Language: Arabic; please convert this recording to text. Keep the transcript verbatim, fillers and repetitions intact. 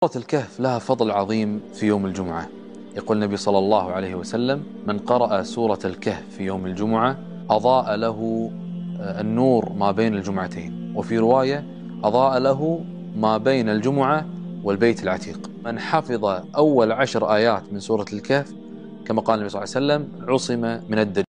سورة الكهف لها فضل عظيم في يوم الجمعة. يقول النبي صلى الله عليه وسلم: من قرأ سورة الكهف في يوم الجمعة أضاء له النور ما بين الجمعتين، وفي رواية أضاء له ما بين الجمعة والبيت العتيق. من حفظ أول عشر آيات من سورة الكهف كما قال النبي صلى الله عليه وسلم عصم من الدجال.